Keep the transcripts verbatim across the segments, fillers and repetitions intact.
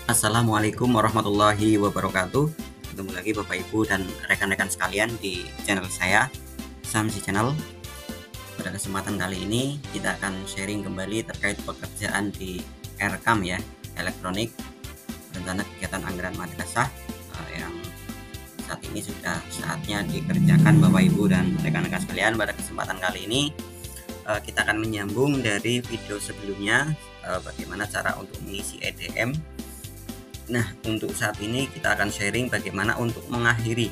Assalamualaikum warahmatullahi wabarakatuh. Ketemu lagi Bapak Ibu dan rekan-rekan sekalian di channel saya, Samsi Channel. Pada kesempatan kali ini kita akan sharing kembali terkait pekerjaan di R K A M ya, elektronik, rencana kegiatan anggaran madrasah eh, yang saat ini sudah saatnya dikerjakan Bapak Ibu dan rekan-rekan sekalian. Pada kesempatan kali ini eh, kita akan menyambung dari video sebelumnya, eh, bagaimana cara untuk mengisi E D M. Nah, untuk saat ini kita akan sharing bagaimana untuk mengakhiri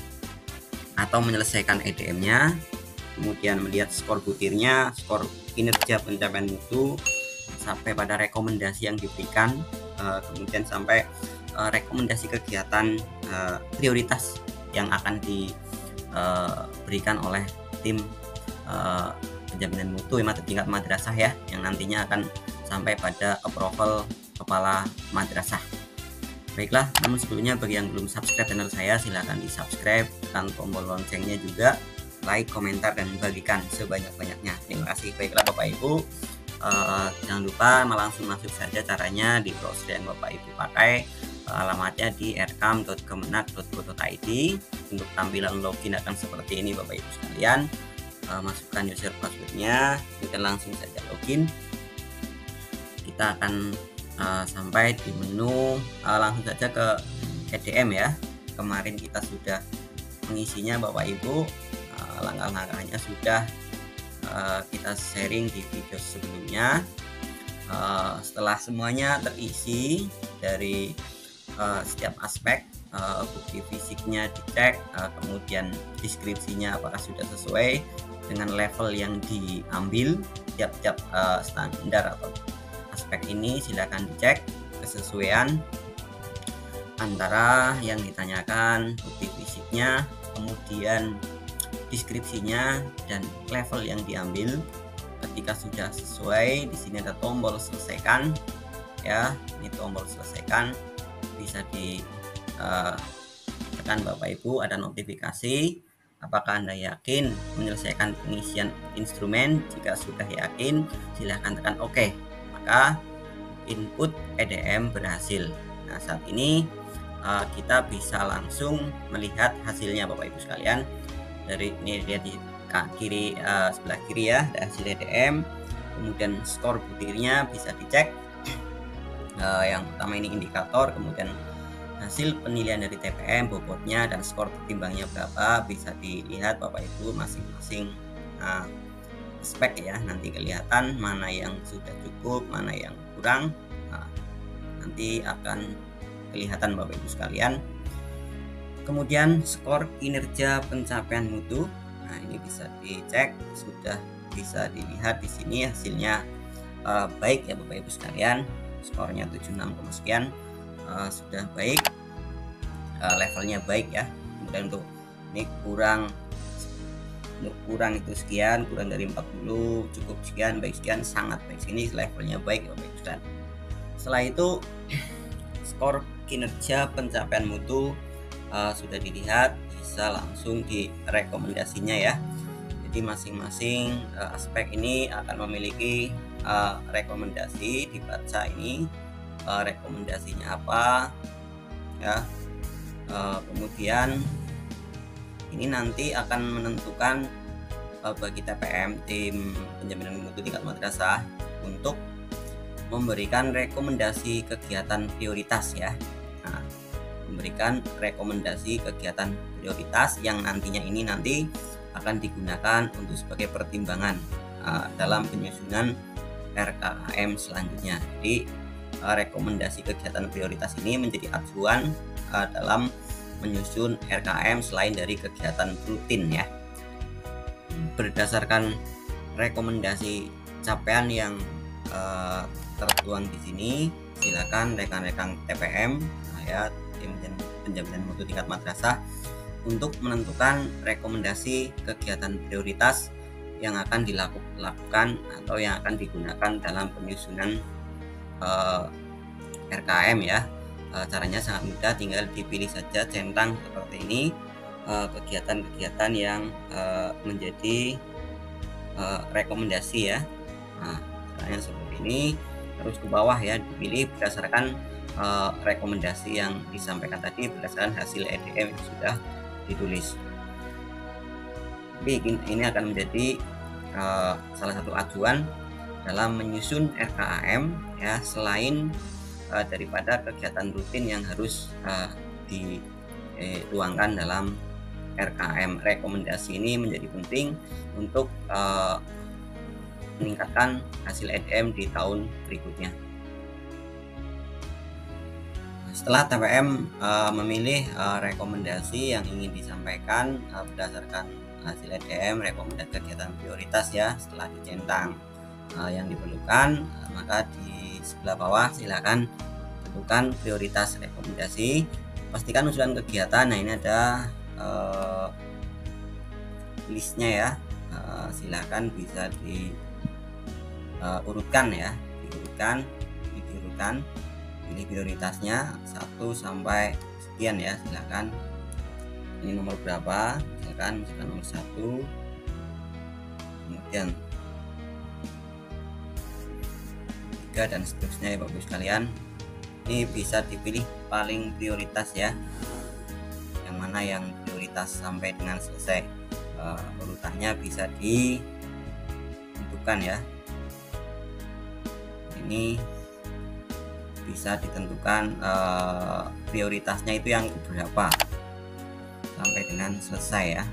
atau menyelesaikan E D M-nya, kemudian melihat skor butirnya, skor kinerja pencapaian mutu, sampai pada rekomendasi yang diberikan, kemudian sampai rekomendasi kegiatan prioritas yang akan diberikan oleh tim penjaminan mutu tingkat madrasah ya, yang nantinya akan sampai pada approval kepala madrasah. Baiklah, namun sebelumnya bagi yang belum subscribe channel saya, silahkan di subscribe, tekan tombol loncengnya juga, like, komentar, dan bagikan sebanyak-banyaknya. Terima kasih. Baiklah Bapak Ibu, uh, jangan lupa langsung masuk saja caranya di browser yang Bapak Ibu pakai. Uh, alamatnya di r k a m dot kemenak dot go dot i d. Untuk tampilan login akan seperti ini Bapak Ibu sekalian. Uh, masukkan user passwordnya, kemudian langsung saja login. Kita akan Uh, sampai di menu, uh, langsung saja ke E D M ya. Kemarin kita sudah mengisinya Bapak Ibu, uh, langkah-langkahnya sudah uh, kita sharing di video sebelumnya. Uh, setelah semuanya terisi dari uh, setiap aspek, uh, bukti fisiknya dicek, uh, kemudian deskripsinya apakah sudah sesuai dengan level yang diambil tiap-tiap uh, standar atau aspek ini, silakan dicek kesesuaian antara yang ditanyakan, bukti fisiknya, kemudian deskripsinya, dan level yang diambil. Ketika sudah sesuai, di sini ada tombol selesaikan ya, ini tombol selesaikan, bisa ditekan Bapak Ibu, ada notifikasi apakah Anda yakin menyelesaikan pengisian instrumen. Jika sudah yakin, silahkan tekan OK, maka input E D M berhasil. Nah, saat ini uh, kita bisa langsung melihat hasilnya Bapak Ibu sekalian. Dari ini lihat di kiri, uh, sebelah kiri ya, ada hasil E D M, kemudian skor butirnya bisa dicek. Uh, yang pertama ini indikator, kemudian hasil penilaian dari T P M, bobotnya, dan skor tertimbangnya berapa, bisa dilihat Bapak Ibu masing-masing uh, aspek ya. Nanti kelihatan mana yang sudah cukup, mana yang kurang. Nah, nanti akan kelihatan Bapak Ibu sekalian. Kemudian skor kinerja pencapaian mutu. Nah, ini bisa dicek, sudah bisa dilihat di sini hasilnya uh, baik ya Bapak Ibu sekalian. Skornya tujuh puluh enam, sekian, uh, sudah baik, uh, levelnya baik ya. Kemudian untuk ini kurang kurang itu sekian, kurang dari empat puluh, cukup sekian, baik sekian, sangat baik, ini levelnya baik Bapak Ibu sekalian. Setelah itu skor kinerja pencapaian mutu uh, sudah dilihat, bisa langsung di rekomendasinya ya. Jadi masing-masing uh, aspek ini akan memiliki uh, rekomendasi, dibaca ini uh, rekomendasinya apa ya. Uh, kemudian ini nanti akan menentukan uh, bagi T P M, tim penjaminan mutu tingkat madrasah, untuk memberikan rekomendasi kegiatan prioritas ya. Nah, memberikan rekomendasi kegiatan prioritas yang nantinya ini nanti akan digunakan untuk sebagai pertimbangan uh, dalam penyusunan R K A M selanjutnya. Jadi uh, rekomendasi kegiatan prioritas ini menjadi acuan uh, dalam menyusun R K A M selain dari kegiatan rutin ya. Berdasarkan rekomendasi capaian yang uh, tertuang di sini, silakan rekan-rekan T P M ya, tim penjaminan mutu tingkat madrasah, untuk menentukan rekomendasi kegiatan prioritas yang akan dilakukan atau yang akan digunakan dalam penyusunan uh, R K A M ya. Uh, caranya sangat mudah, tinggal dipilih saja centang seperti ini kegiatan-kegiatan uh, yang uh, menjadi uh, rekomendasi ya. Nah, caranya seperti ini, terus ke bawah ya, dipilih berdasarkan uh, rekomendasi yang disampaikan tadi berdasarkan hasil E D M yang sudah ditulis. Tapi ini akan menjadi uh, salah satu acuan dalam menyusun R K A M ya, selain uh, daripada kegiatan rutin yang harus uh, dituangkan dalam R K A M. Rekomendasi ini menjadi penting untuk uh, meningkatkan hasil E D M di tahun berikutnya. Setelah T P M uh, memilih uh, rekomendasi yang ingin disampaikan uh, berdasarkan hasil E D M, rekomendasi kegiatan prioritas ya, setelah dicentang uh, yang diperlukan, uh, maka di sebelah bawah silakan tentukan prioritas rekomendasi, pastikan usulan kegiatan. Nah, ini ada uh, listnya ya, uh, silakan bisa diurutkan uh, ya, diurutkan, diurutkan, pilih prioritasnya satu sampai sekian ya, silakan. Ini nomor berapa, misalkan misalkan nomor satu, kemudian tiga dan seterusnya ya Bapak Ibu sekalian. Ini bisa dipilih paling prioritas ya, yang mana yang prioritas sampai dengan selesai. Uh, urutannya bisa ditentukan ya, ini bisa ditentukan uh, prioritasnya itu yang berapa sampai dengan selesai ya.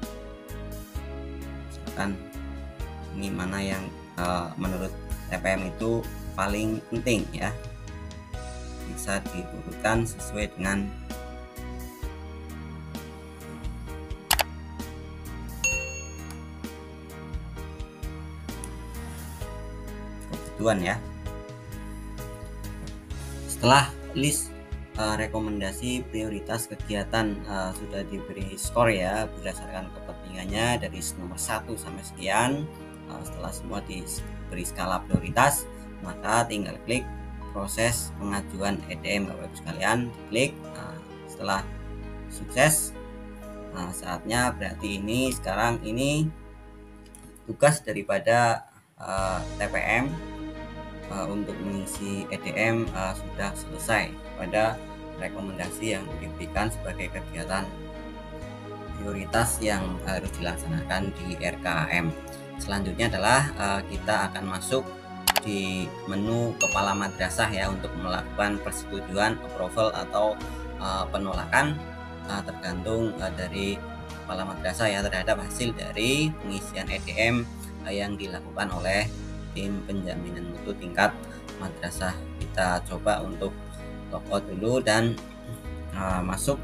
Misalkan ini mana yang uh, menurut T P M itu paling penting ya, bisa diurutkan sesuai dengan kebutuhan ya. Setelah list uh, rekomendasi prioritas kegiatan uh, sudah diberi skor ya berdasarkan kepentingannya dari nomor satu sampai sekian, uh, setelah semua diberi skala prioritas, maka tinggal klik proses pengajuan E D M Bapak Ibu sekalian, klik. Nah, setelah sukses, nah saatnya berarti ini sekarang ini tugas daripada uh, T P M uh, untuk mengisi E D M uh, sudah selesai pada rekomendasi yang diberikan sebagai kegiatan prioritas yang harus dilaksanakan di R K A M. Selanjutnya adalah uh, kita akan masuk di menu kepala madrasah ya, untuk melakukan persetujuan, approval atau uh, penolakan uh, tergantung uh, dari kepala madrasah ya terhadap hasil dari pengisian E D M uh, yang dilakukan oleh tim penjaminan mutu tingkat madrasah. Kita coba untuk logout dulu dan uh, masuk.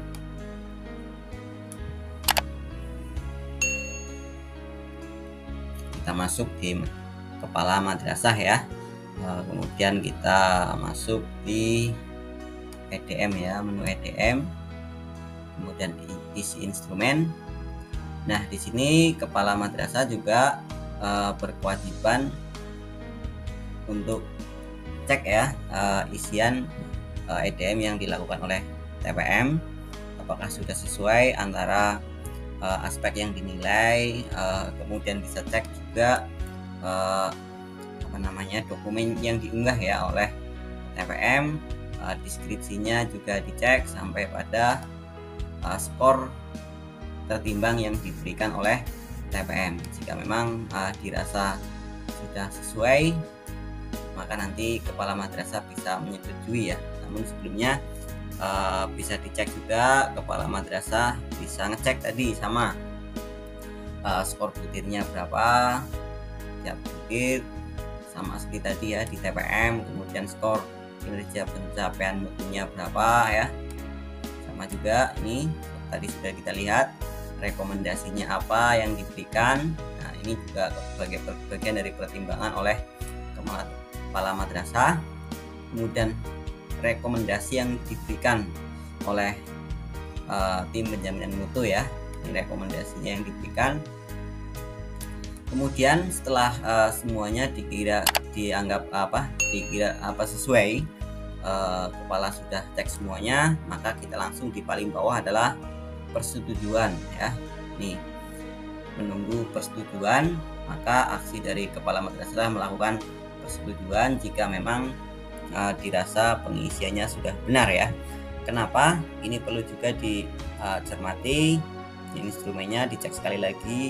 Kita masuk di kepala madrasah ya, uh, kemudian kita masuk di E D M ya, menu E D M, kemudian isi instrumen. Nah, di sini kepala madrasah juga uh, berkewajiban untuk cek ya uh, isian uh, E D M yang dilakukan oleh T P M, apakah sudah sesuai antara uh, aspek yang dinilai, uh, kemudian bisa cek juga uh, apa namanya dokumen yang diunggah ya oleh T P M, uh, deskripsinya juga dicek sampai pada uh, skor tertimbang yang diberikan oleh T P M. Jika memang uh, dirasa sudah sesuai, maka nanti kepala madrasah bisa menyetujui ya. Namun sebelumnya uh, bisa dicek juga, kepala madrasah bisa ngecek tadi sama uh, skor butirnya berapa, tiap butir sama seperti tadi ya di T P M, kemudian skor kinerja pencapaian mutunya berapa ya, sama juga ini tadi sudah kita lihat rekomendasinya apa yang diberikan. Nah, ini juga sebagai bagian dari pertimbangan oleh kepala madrasah. Kemudian rekomendasi yang diberikan oleh uh, tim penjaminan mutu ya, ini rekomendasinya yang diberikan. Kemudian setelah uh, semuanya dikira dianggap apa dikira apa sesuai, uh, kepala sudah cek semuanya, maka kita langsung di paling bawah adalah persetujuan ya. Nih, menunggu persetujuan, maka aksi dari kepala madrasah melakukan persetujuan jika memang uh, dirasa pengisiannya sudah benar ya. Kenapa? Ini perlu juga dicermati, uh, instrumennya dicek sekali lagi.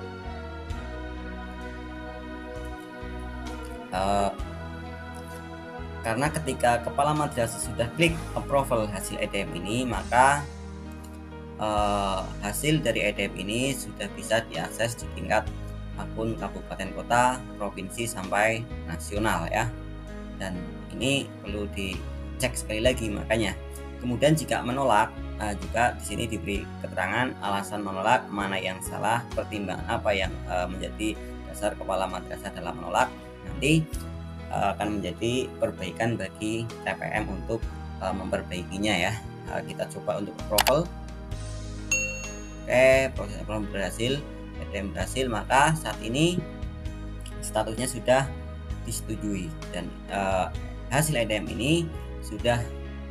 Uh, karena ketika kepala madrasah sudah klik approval hasil E D M ini, maka uh, hasil dari E D M ini sudah bisa diakses di tingkat akun kabupaten kota, provinsi sampai nasional ya. Dan ini perlu dicek sekali lagi. Makanya kemudian jika menolak, uh, juga di sini diberi keterangan alasan menolak, mana yang salah, pertimbangan apa yang uh, menjadi dasar kepala madrasah dalam menolak. Nanti uh, akan menjadi perbaikan bagi T P M untuk uh, memperbaikinya ya. Uh, kita coba untuk approval. Oke, proses approval berhasil, E D M berhasil, maka saat ini statusnya sudah disetujui dan uh, hasil E D M ini sudah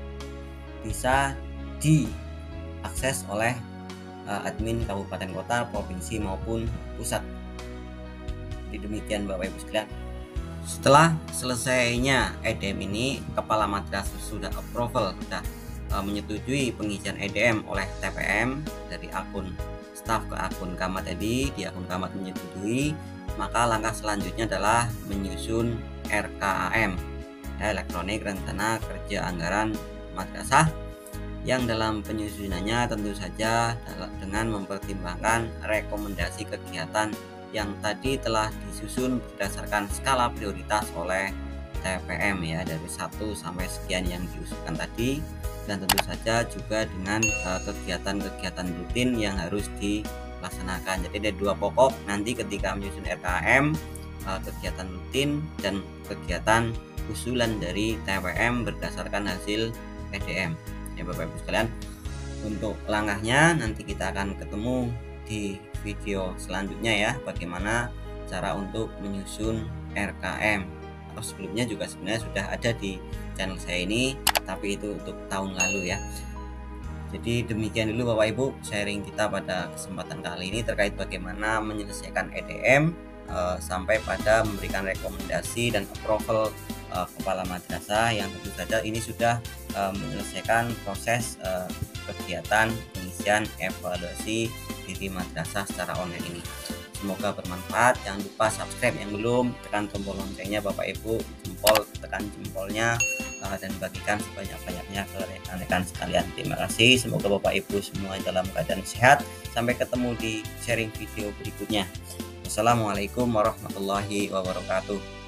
bisa diakses oleh uh, admin kabupaten kota, provinsi maupun pusat. Jadi demikian Bapak Ibu sekalian. Setelah selesainya E D M ini, kepala madrasah sudah approval, sudah uh, menyetujui pengisian E D M oleh T P M dari akun staf ke akun camat tadi. Di akun camat menyetujui, maka langkah selanjutnya adalah menyusun R K A M, elektronik rencana kerja anggaran madrasah, yang dalam penyusunannya tentu saja dengan mempertimbangkan rekomendasi kegiatan yang tadi telah disusun berdasarkan skala prioritas oleh T P M ya, dari satu sampai sekian yang diusulkan tadi, dan tentu saja juga dengan kegiatan-kegiatan uh, rutin yang harus dilaksanakan. Jadi ada dua pokok nanti ketika menyusun R K A M, uh, kegiatan rutin dan kegiatan usulan dari T P M berdasarkan hasil E D M ya Bapak Ibu sekalian. Untuk langkahnya nanti kita akan ketemu di video selanjutnya ya, bagaimana cara untuk menyusun R K A M. Atau sebelumnya juga sebenarnya sudah ada di channel saya ini, tapi itu untuk tahun lalu ya. Jadi demikian dulu Bapak Ibu sharing kita pada kesempatan kali ini terkait bagaimana menyelesaikan E D M uh, sampai pada memberikan rekomendasi dan approval uh, kepala madrasah, yang tentu saja ini sudah uh, menyelesaikan proses uh, kegiatan pengisian evaluasi diri madrasah secara online ini. Semoga bermanfaat. Jangan lupa subscribe yang belum, tekan tombol loncengnya Bapak Ibu, jempol, tekan jempolnya, uh, dan bagikan sebanyak-banyaknya ke rekan-rekan sekalian. Terima kasih. Semoga Bapak Ibu semua dalam keadaan sehat. Sampai ketemu di sharing video berikutnya. Wassalamualaikum warahmatullahi wabarakatuh.